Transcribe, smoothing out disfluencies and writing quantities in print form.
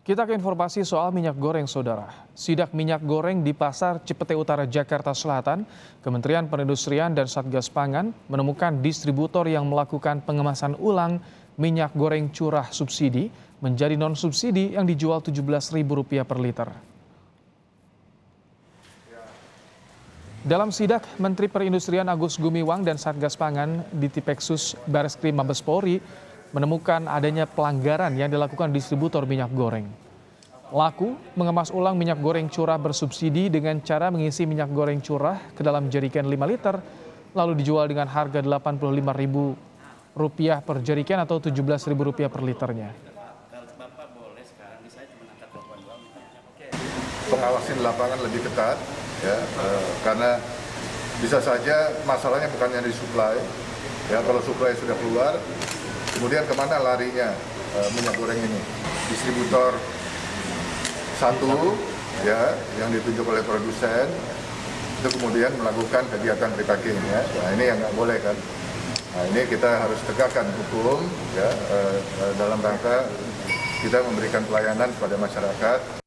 Kita ke informasi soal minyak goreng, saudara. Sidak minyak goreng di Pasar Cipete Utara, Jakarta Selatan, Kementerian Perindustrian dan Satgas Pangan menemukan distributor yang melakukan pengemasan ulang minyak goreng curah subsidi menjadi non-subsidi yang dijual Rp17.000 per liter. Dalam sidak, Menteri Perindustrian Agus Gumiwang dan Satgas Pangan di Tipeksus Bareskrim Mabes Polri menemukan adanya pelanggaran yang dilakukan distributor minyak goreng. Pelaku mengemas ulang minyak goreng curah bersubsidi dengan cara mengisi minyak goreng curah ke dalam jerigen 5 liter, lalu dijual dengan harga Rp85.000 per jerigen atau Rp17.000 per liternya. Pengawasan di lapangan lebih ketat, ya, karena bisa saja masalahnya bukannya di suplai, ya, kalau suplai sudah keluar, kemudian kemana larinya minyak goreng ini? Distributor satu, ya, yang ditunjuk oleh produsen, itu kemudian melakukan kegiatan repacking, ya. Nah, ini yang nggak boleh kan? Nah, ini kita harus tegakkan hukum, ya, dalam rangka kita memberikan pelayanan kepada masyarakat.